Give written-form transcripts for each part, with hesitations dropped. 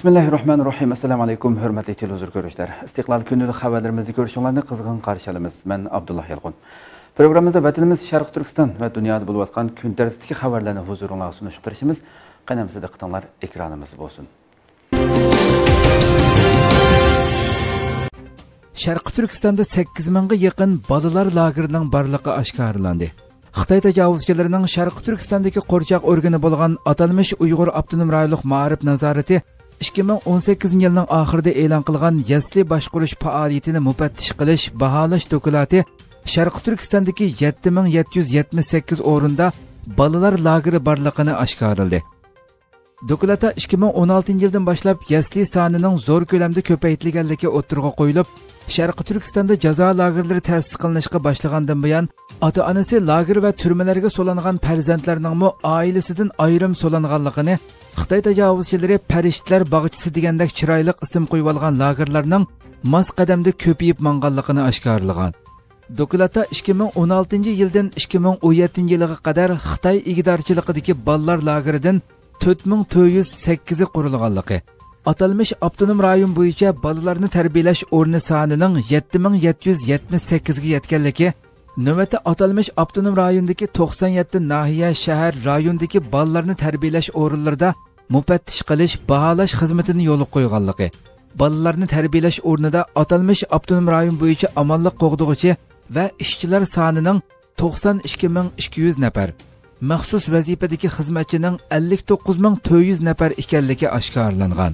Bismillahirrahmanirrahim. Assalamu alaykum, hurmatli televizor ko'ruvchilar. Istiqlol kunidagi xabarlarimizni ko'rishingizni qizg'in qarshi olamiz. Men Abdullah Yalqun. Programmamizda vatanimiz Sharq Turkiston va dunyoda bo'lib o'tgan kun tartibidagi xabarlarni huzuringizga sunishtirishimiz. Qanamsiz diqqatinglar ekranimiz bo'lsin. Sharq Turkistonda 8 mingga yaqin bolalar lagerining borligi oshkorlandi. Xitoy tajovuzchilarining Sharq Turkistondagi qo'rchoq organi bo'lgan atalmish Uyg'ur Avtonom rayonlik ma'rif nazorati 2018 yilning oxirida e'lon qilgan yasli boshqarish faoliyatini mufattish qilish baholash doklati Sharq Turkistondagi 7778 o'rinda bolalar lageri borligini oshkorladi. Doklatda 2016 yildan boshlab yasli sonining zo'r ko'lamda ko'paytirilganligi o'tirg'a qo'yilib, Sharq Turkistonda jazo lagerlari ta'sis qilinishga boshlagandan buyon ota-onasi lager va turmalarga so'langan farzandlarning oilasidan ayrim so'langanligini, Xitoy tajovuzchilari Farishtalar bog'chisi degandek chiroyli ism qo'yib olgan lagerlarning mos qadamda ko'payib manganligini oshkorlagan. Doklatda 2016 yildan 2017 yilga qadar Xitoy igidorchiligidagi bolalar lageridan 4408 qurilganligi, atalmish avtonom rayon bo'yicha bolalarni tarbiyalash o'rni sonining 7778 ga yetganligi, navbatda atalmish avtonom rayondagi 97 nahiya shahar rayondagi bolalarni tarbiyalash o'rinlarida mufattish qilish, baholash xizmatini yo'lga qo'yganligi, bolalarni tarbiyalash o'rnida atalmish avtonom rayon bo'yicha amonlik qo'g'dug'ichi va ishchilar sonining 92200 nafar, maxsus vazifadagi xizmatchining 59400 nafar ekanligi oshkorlangan.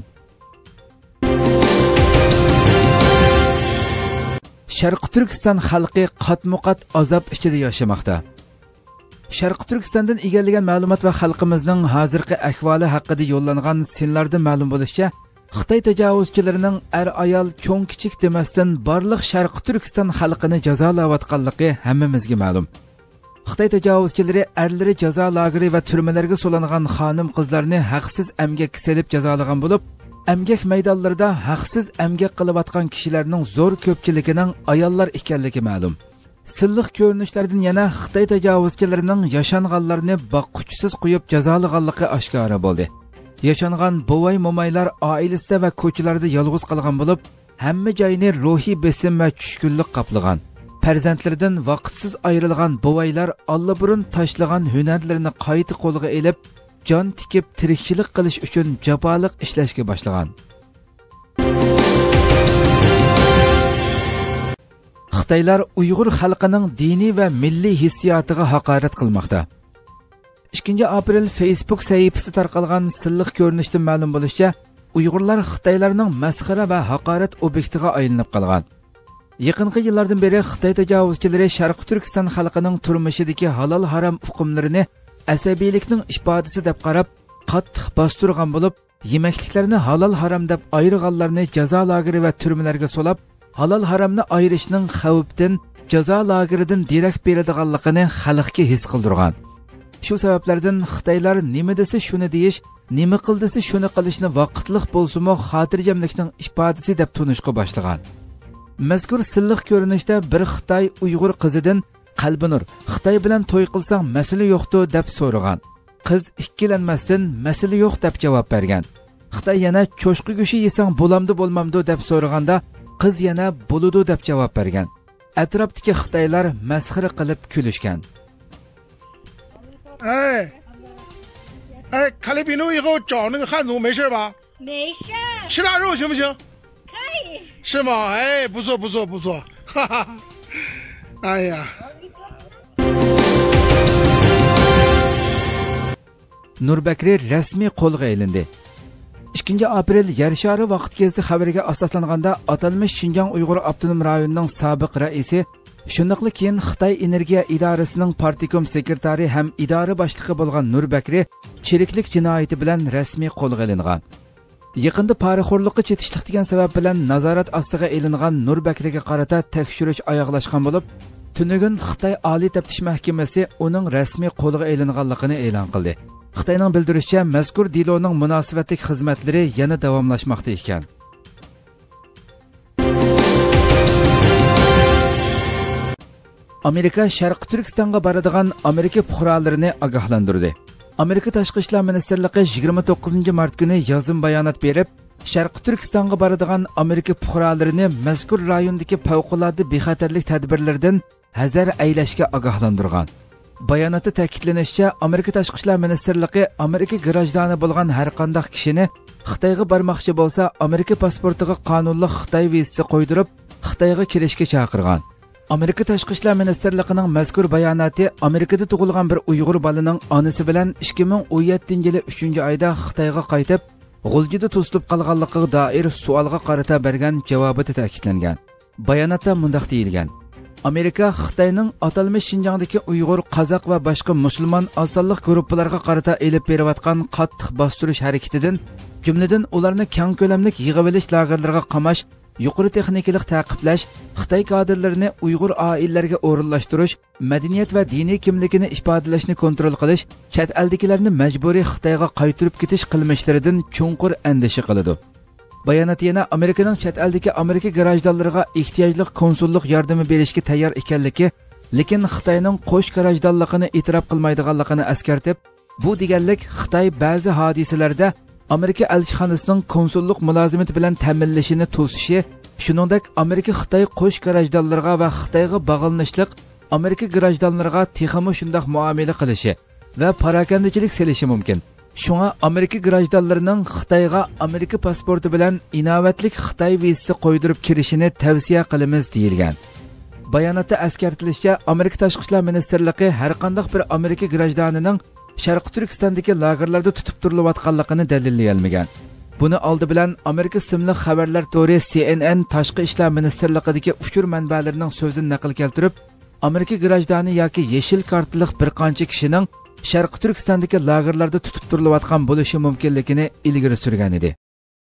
Sharq Turkiston xalqi qatmuqat azob ichida yashamoqda. Sharq Turkistondan egallagan ma'lumot va xalqimizning hozirgi ahvoli haqida yo'llangan sinlarda ma'lum bo'lishicha, Xitoy tajovuzchilarining ayol cho'ng kichik demasdan barliq Sharq Turkiston xalqini jazolayotganligi hammamizga ma'lum. Xitoy tajovuzchilari erlari jazo lageri va turmalarga so'langan xonim qizlarni haqsiz emgak selib jazolagan bo'lib, emgak maydonlarida haqsiz emgak qilayotgan kishilarning zo'r ko'pchiligining ayollar ekanligi ma'lum. Silliq ko'rinishlardan yana Xitoy tajovuzchilarining yashanganlarni boqquchisiz qo'yib jazolaganligi oshkora bo'ldi. Yashangan bovay momaylar oilasida va ko'chalarda yolg'iz qolgan bo'lib, hamma joyini ruhiy besim va tushkunlik qoplagan. Farzandlaridan vaqtsiz ayrilgan bovaylar allaburun tashlagan hunarlarini qayta qo'lga elib, jon tikib tirikchilik qilish uchun jaboliq ishlashga boshlagan. Xitoylar Uyg'ur xalqining diniy va milliy hissiyotiga haqorat qilmoqda. 2 aprel Facebook sahifasida tarqalgan silliq ko'rinishdan ma'lum bo'lishicha, Uyg'urlar Xitoylarning masxara va haqorat obyektiga aylanib qolgan. Yaqinqi yillardan beri Xitoy tajovuzchilari Sharq Turkiston xalqining turmushidagi halol harom hukmlarini asabiylikning ifodasi deb qarab, qattiq bostirgan bo'lib, yemekliklarni halol harom deb ayirganlarni jazo lageri va turmalarga solab, halol haromni ayirishning xavfidan jazo lageridan derak beradiganligini xalqga his qildirgan. Shu sabablardan Xitoylar nima desa shuni deyish, nima qildisa shuni qilishni vaqtliq bo'lsa-mu xotirjamlikning ifodasi deb tunishga boshlagan. Mazkur silliq ko'rinishda bir Xitoy Uyg'ur qizidan Qalbinur, Xitoy bilan to'y qilsang masala yo'qdi deb so'ragan. Qiz ikkilanmasdan masala yo'q deb javob bergan. Xitoy yana cho'shqi go'shi yesang bo'lamdi bo'lmamdi deb so'raganda, qiz yana bo'ludi deb javob bergan. Atrofdagi Xitoylar masxara qilib kulishgan. 卡利宾路以后找那个汉族没事吧？ 没事。 吃腊肉行不行？ 可以。 是吗？哎，不错不错不错，哈哈。哎呀。 Nurbakri rasmiy qo'lga ilindi. 2 aprel yer shari vaqt kezdi xabariga asoslanganda atalmish Xinjiang Uyg'ur Avtonom rayonining sobiq raisi, shuningdek keyin Xitoy energiya idorasining partikom sekretari ham idora boshlig'i bo'lgan Nurbakri chiriklik jinoyati bilan rasmiy qo'lga ilingan. Yaqinda poraxo'rlikqa chetishlik degan sabab bilan nazorat ostiga ilingan Nurbakriga qarata tekshirish oyoqlashgan bo'lib, tunugun Xitoy Oliy taftish mahkamasi uning rasmiy qo'lga ilinganligini e'lon qildi. Xitoyning bildirishicha, mazkur deloning munosabatli xizmatlari yana davomlashmoqda ekan. Amerika Sharq Turkistonga boradigan Amerika fuqarolarini ogohlantirdi. Amerika Tashqi ishlar ministrligi 29 mart kuni yozim bayonot berib, Sharqi Turkistonga boradigan Amerika fuqarolarini mazkur rayondagi favqulodda bexatarlik tadbirlaridan hazar aylashga ogohlantirgan. Bayonotda ta'kidlanishicha, Amerika Tashqi ishlar ministrligi Amerika grajdani bo'lgan har qanday kishini Xitoyga bormoqchi bo'lsa, Amerika pasportiga qonunli Xitoy vizasi qo'ydirib, Xitoyga kirishga chaqirgan. Amerika Tashqi ishlar ministrligining mazkur bayonoti Amerikada tug'ilgan bir Uyg'ur bolaning onasi bilan 2017-yili 3-oyda Xitoyga qaytib, G'uljida to'silib qolganligiga doir savolga qarata bergan javobida ta'kidlangan. Bayonotda mundaq deyilgan: Amerika Xitoyning atalmish Xinjiangdagi Uyg'ur, Qozoq va boshqa musulmon asonliq guruhlarga qarata elib berayotgan qattiq bostirish harakatidan, jumladan ularni keng ko'lamli yig'ib olish lagerlariga qamash, yuqori texnikalik ta'qiblash, Xitoy kadrlarini Uyg'ur oilalariga o'rinlashtirish, madaniyat va diniy kimligini ifodalashni kontrol qilish, chet eldagilarni majburiy Xitoyga qaytirib ketish qilmishlaridan chunqur andisha qiladi. Bayonot yana Amerikaning chet eldagi Amerika garajdonlariga ehtiyojli konsullik yordami berishga tayyor ekanligi, lekin Xitoyning qo'sh garajdonligini e'tirof qilmaydiganligini eskartib, bu deganlik Xitoy ba'zi hodisalarda Amerika elchixonasining konsullik mulozimati bilan ta'minlashini to'sishi, shuningdek Amerika Xitoy qo'sh garajdonlariga va Xitoyga bog'lanishliq Amerika garajdonlariga texmo shundoq muomala qilishi va parakandachilik selishi mumkin. Shunga Amerika garajdonlarining Xitoyga Amerika pasporti bilan inovatlik Xitoy vizasi qo'ydirib kirishini tavsiya qilamiz deyilgan. Bayonotda eskartilishicha, Amerika Tashqi ishlar ministrligi har qanday bir Amerika garajdonining Sharqi Turkistondagi lagerlarda tutib turilayotganligini dalillay olmagan. Buni oldi bilan Amerika ismli xabarlar to'ri CNN Tashqi ishlar ministrligidagi uchur manbalarining so'zini naql keltirib, Amerika garajdoni yoki yeshil kartliq bir qancha kishining Sharqi Turkistondagi lagerlarda tutib turilayotgan bo'lishi mumkinligini ilgari surgan edi.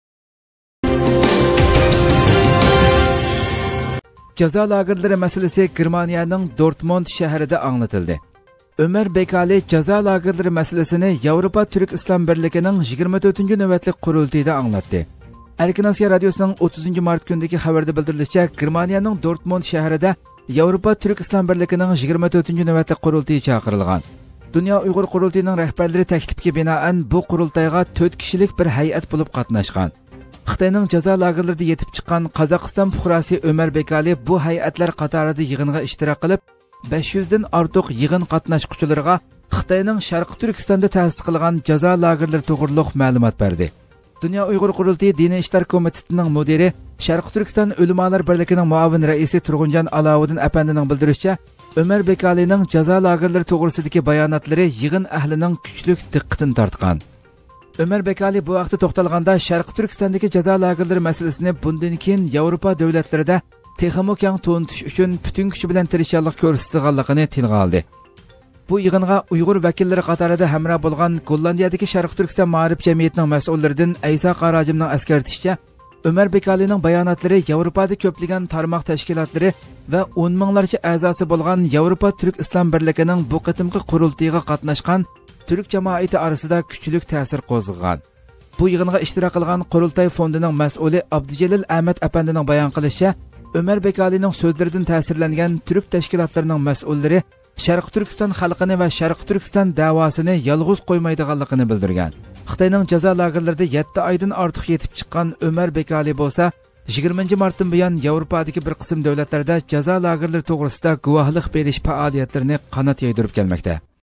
Jazo lagerlari masalasi Germaniyaning Dortmund shahrida anglatildi. Ömer Bekali jazo lagerlari masalasini Yevropa Türk İslam Birligining 24-navbatlik qurultayida anglatdi. Erkin Asiya radiosining 30 mart kunidagi xabarda bildirilishicha, Germaniyaning Dortmund shahrida Yevropa Türk İslam Birligining 24-navbatlik qurultayi chaqirilgan. Dünya Uyg'ur qurultayining rahbarlari taklifga binoan bu qurultayga 4 kishilik bir hay'at bo'lib qatnashgan. Xitoyning jazo lagerlarida yetib chiqqan Qozog'iston fuqarosi Ömer Bekali bu hay'atlar qatorida yig'inga ishtirok qilib, 500 dan ortiq yig'in qatnashuvchilariga Xitoyning Sharqi Turkistonda ta'sis qilgan jazo lagerlari to'g'riliq ma'lumot berdi. Dünya Uyg'ur qurultayi Diniy ishlar komitetining mudiri, Sharqi Turkiston ulamolar birligining muavin raisi Turg'unjon Alovuddin apandining bildirishicha, Ömer Bekalining jazo lagerlari to'g'risidagi bayonotlari yig'in ahlining kuchli diqqatini tortgan. Ömer Bekali bu vaqtda to'xtalganda Sharqi Turkistondagi jazo lagerlari masalasini bundan keyin Yevropa davlatlarida texmo keng to'ntish uchun butun kuchi bilan tirishchilik ko'rsatganligini tilga oldi. Bu yig'inga Uyg'ur vakillari qatorida hamroh bo'lgan Gollandiyadagi Sharqi Turkiston ma'rif jamiyatining mas'ullaridan Aysa Qarajimning eskartishicha, Ömer Bekalining bayonotlari Yevropada ko'plagan tarmoq tashkilotlari va 10 minglarcha a'zosi bo'lgan Yevropa Türk İslam Birligining bu qitimqi qurultayiga qatnashgan Türk jamoati orasida kuchli ta'sir qo'zg'agan. Bu yig'inga ishtirok qilgan qurultay fondining mas'uli Abdujalil Ahmad apandining bayon qilishicha, Ömer Bekalining so'zlaridan ta'sirlangan Türk tashkilotlarining mas'ullari Sharqi Turkiston xalqini va Sharqi Turkiston da'vosini yolg'iz qo'ymaydiganligini bildirgan. Xitoyning jazo lagerlarida 7 oydan ortiq yetib chiqqan Ömer Bekali bo'lsa, 20 martdan buyon Yevropadagi bir qism davlatlarda jazo lagerlari to'g'risida guvohlik berish faoliyatlarini qanot yaydirib kelmoqda.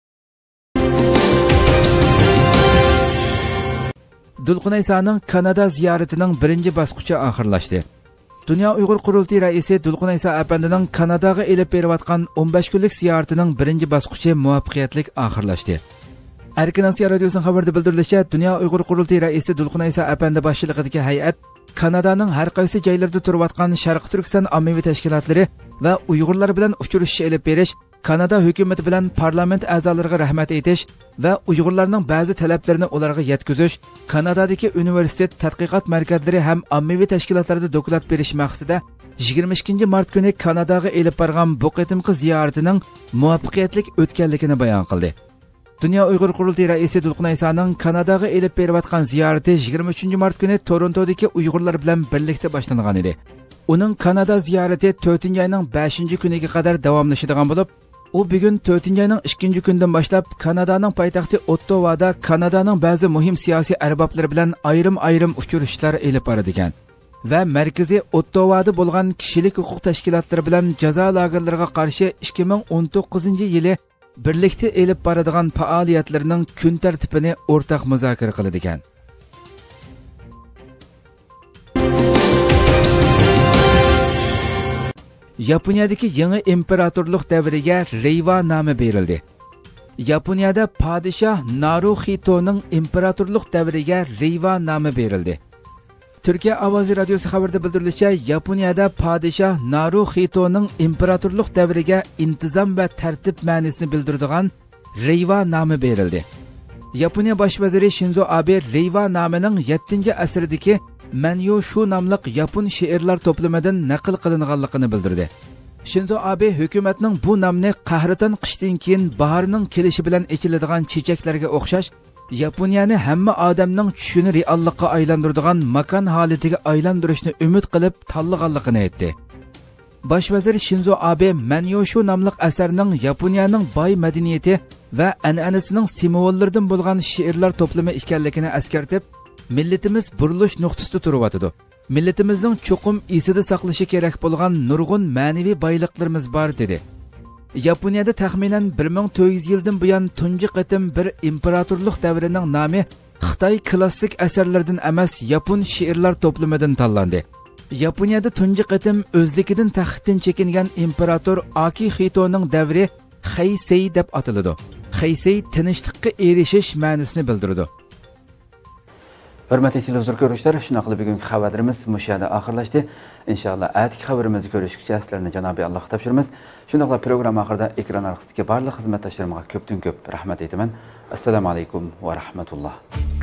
Dulqunaysaning Kanada ziyaratining birinchi bosqichi oxirlashdi. Dünya Uyg'ur qurultayi raisi Dulqunaysa apandining Kanadaga elib berayotgan 15 kunlik ziyaratining birinchi bosqichi muvaffaqiyatli oxirlashdi. Erkin Asiya radiosining xabarida bildirilishicha, Dünya Uyg'ur qurultayi raisi Dulqunaysa apandi boshchiligidagi hay'at Kanadaning har qaysi joylarida turayotgan Sharqi Turkiston ommaviy tashkilotlari va Uyg'urlar bilan uchrashish elib berish, Kanada hukumati bilan parlament a'zolariga rahmat aytish va Uyg'urlarning ba'zi talablarini ularga yetkazish, Kanadadagi universitet tadqiqot markazlari ham ommaviy tashkilotlarda doklad berish maqsadida 22 mart kuni Kanadaga elib borgan bu qitimqi ziyoratining muvaffaqiyatli o'tganligini bayon qildi. Dünya Uyg'ur qurultayi raisi Dulqunaysaning Kanadaga elib berayotgan ziyorati 23 mart kuni Torontodagi Uyg'urlar bilan birlikda boshlangan edi. Uning Kanada ziyorati 4-oyning 5-kuniga qadar davomlashadigan bo'lib, U bugun 4-oyning 2 kundan boshlab Kanadaning poytaxti Ottavada Kanadaning ba'zi muhim siyosiy arboblari bilan ayrim uchrashuvlar elib boradigan va markaziy Ottavada bo'lgan kishilik huquq tashkilotlari bilan jazo lagerlariga qarshi 2019-yili birlikda elib boradigan faoliyatlarining kun tartibini o'rtaq muzokara qiladigan. Yaponiyadagi yangi imperatorlik davriga Reiwa nomi berildi. Yaponiyada podshoh Naruhitoning imperatorlik davriga Reiwa nomi berildi. Turkiya ovozi radiosi xabarida bildirilishicha, Yaponiyada podshoh Naruhitoning imperatorlik davriga intizom va tartib ma'nosini bildiradigan Reiwa nomi berildi. Yaponiya bosh vaziri Shinzo Abe Reiwa nomining 7-asrdagi Manyoshu nomli yapon she'rlar to'plamidan naql qilinganligini bildirdi. Shinzo Abe hukumatning bu nomni qahraton qishdan keyin bahorning kelishi bilan echiladigan chechaklarga o'xshash Yaponiyani hamma odamning tushuni reallikqa aylantiradigan makon holatiga aylantirishni umid qilib tanlaganligini aytdi. Bosh vazir Shinzo Abe Manyoshu nomli asarning Yaponiyaning boy madaniyati va an'anasining simvollaridan bo'lgan she'rlar to'plami ekanligini eskartib, millatimiz burilish nuqtasida turibdi. Millatimizning cho'qim esida saqlashi kerak bo'lgan nurg'un ma'naviy boyliqlarimiz bor dedi. Yaponiyada taxminan 1400 yildan buyon tunji qatim bir imperatorlik davrining nomi Xitoy klassik asarlaridan emas, yapon she'rlar to'plamidan tanlandi. Yaponiyada tunji qatim o'zligidan taxtdan chekingan imperator Akihitoning davri Heisei deb ataladi. Heisei tinchlikka erishish ma'nosini bildiradi. Hurmatli televizor ko'ruvchilar, shuna qilib bugungi xabarlarimiz mushada oxirlashdi. Inshaalloh atki xabarimizni ko'rishgacha sizlarni Janobiy Allohga topshiramiz. Shundaqla programma oxirida ekran orqasidagi barcha xizmatdoshlarimga ko'pdan ko'p rahmat aytaman. Assalomu alaykum va rahmatulloh.